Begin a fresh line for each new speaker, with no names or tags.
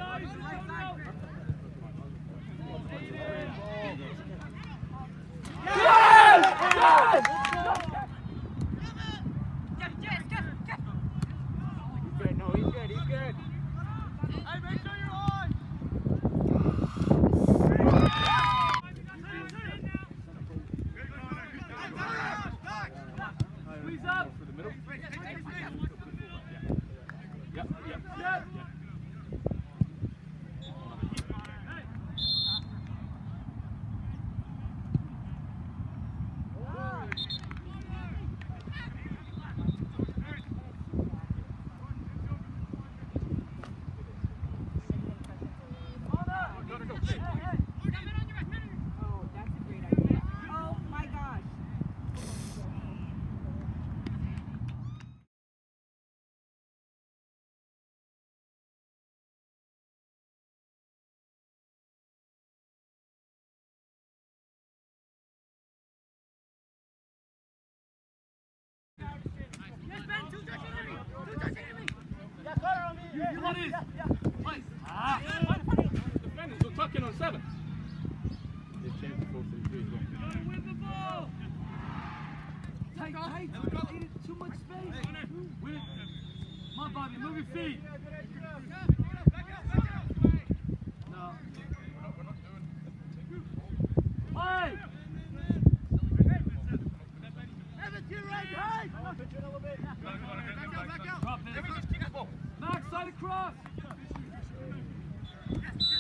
Defenders will tuck in on 7. They've changed the 4-3-3 as well. Win the ball! Tight, too much space. Win it. Come on, Bobby, move your feet. No. Hey! Max, side across!